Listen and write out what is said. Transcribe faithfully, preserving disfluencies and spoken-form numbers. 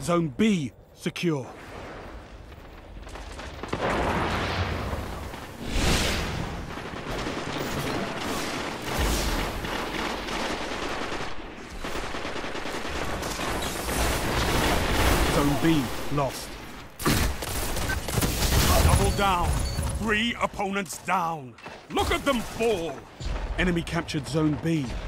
Zone B secure. Zone B lost. Double down. Three opponents down. Look at them fall. Enemy captured Zone B.